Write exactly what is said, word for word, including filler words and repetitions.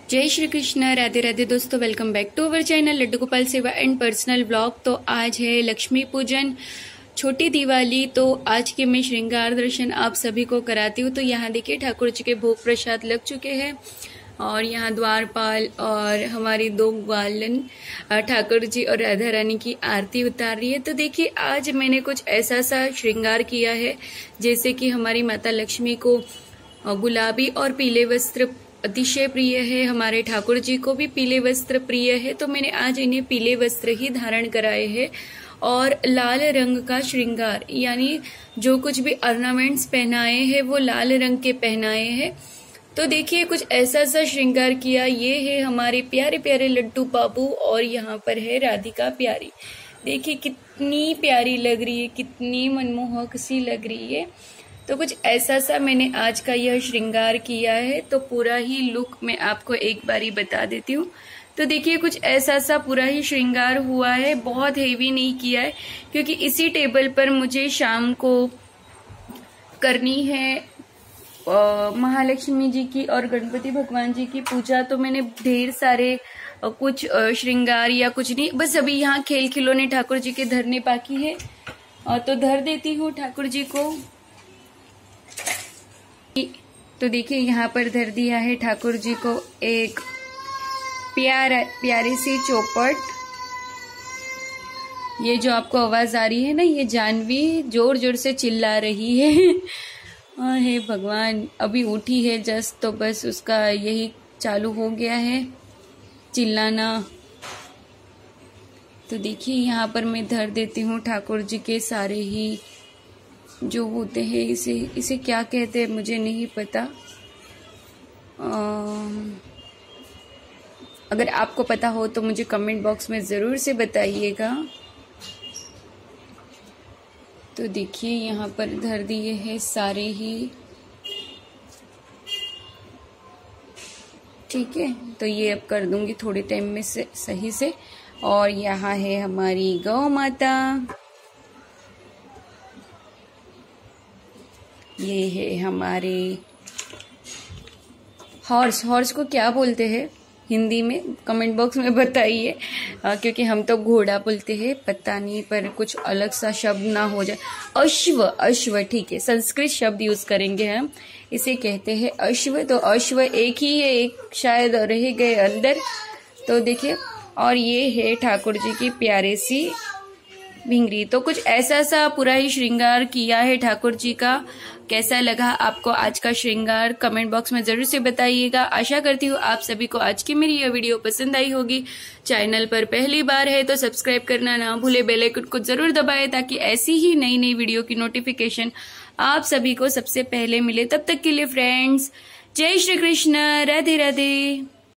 जय श्री कृष्ण, राधे राधे दोस्तों। Welcome back to our channel Laddu Gopal Seva and personal blog. तो आज है लक्ष्मी पूजन, छोटी दिवाली। तो आज के मैं श्रृंगार दर्शन आप सभी को कराती हूँ। तो यहाँ देखिए ठाकुर जी के भोग प्रसाद लग चुके हैं और यहाँ द्वारपाल और हमारी दो ग्वालन ठाकुर जी और राधा रानी की आरती उतार रही है। तो देखिए आज मैंने कुछ ऐसा सा श्रृंगार किया है जैसे कि हमारी माता लक्ष्मी को गुलाबी और पीले वस्त्र अतिशय प्रिय है, हमारे ठाकुर जी को भी पीले वस्त्र प्रिय है। तो मैंने आज इन्हें पीले वस्त्र ही धारण कराए हैं और लाल रंग का श्रृंगार यानी जो कुछ भी ऑर्नामेंट्स पहनाए हैं वो लाल रंग के पहनाए हैं। तो देखिए कुछ ऐसा सा श्रृंगार किया। ये है हमारे प्यारे प्यारे लड्डू बाबू और यहाँ पर है राधिका प्यारी। देखिए कितनी प्यारी लग रही है, कितनी मनमोहक सी लग रही है। तो कुछ ऐसा सा मैंने आज का यह श्रृंगार किया है। तो पूरा ही लुक मैं आपको एक बारी बता देती हूँ। तो देखिए कुछ ऐसा सा पूरा ही श्रृंगार हुआ है, बहुत हेवी नहीं किया है क्योंकि इसी टेबल पर मुझे शाम को करनी है आ, महालक्ष्मी जी की और गणपति भगवान जी की पूजा। तो मैंने ढेर सारे आ, कुछ श्रृंगार या कुछ नहीं, बस अभी यहाँ खेल खिलौने ठाकुर जी के धरने बाकी है। आ, तो धर देती हूँ ठाकुर जी को। तो देखिए यहाँ पर धर दिया है ठाकुर जी को एक प्यारा प्यारी सी चौपट। ये जो आपको आवाज आ रही है ना, ये जानवी जोर जोर से चिल्ला रही है। हे भगवान, अभी उठी है जस्ट, तो बस उसका यही चालू हो गया है चिल्लाना। तो देखिए यहाँ पर मैं धर देती हूँ ठाकुर जी के सारे ही जो होते हैं, इसे इसे क्या कहते हैं मुझे नहीं पता। आ, अगर आपको पता हो तो मुझे कमेंट बॉक्स में ज़रूर से बताइएगा। तो देखिए यहाँ पर धर दिए हैं सारे ही, ठीक है। तो ये अब कर दूंगी थोड़े टाइम में से सही से। और यहाँ है हमारी गौ माता, ये है हमारे हॉर्स। हॉर्स को क्या बोलते हैं हिंदी में कमेंट बॉक्स में बताइए, क्योंकि हम तो घोड़ा बोलते हैं, पता नहीं पर कुछ अलग सा शब्द ना हो जाए। अश्व, अश्व ठीक है, संस्कृत शब्द यूज करेंगे हम, इसे कहते हैं अश्व। तो अश्व एक ही है, एक शायद रह गए अंदर। तो देखिए, और ये है ठाकुर जी की प्यारे सी भिंगरी। तो कुछ ऐसा सा पूरा ही श्रृंगार किया है ठाकुर जी का। कैसा लगा आपको आज का श्रृंगार कमेंट बॉक्स में जरूर से बताइएगा। आशा करती हूँ आप सभी को आज की मेरी यह वीडियो पसंद आई होगी। चैनल पर पहली बार है तो सब्सक्राइब करना ना भूले, बेल आइकन को जरूर दबाएं ताकि ऐसी ही नई नई वीडियो की नोटिफिकेशन आप सभी को सबसे पहले मिले। तब तक के लिए फ्रेंड्स, जय श्री कृष्ण, राधे राधे।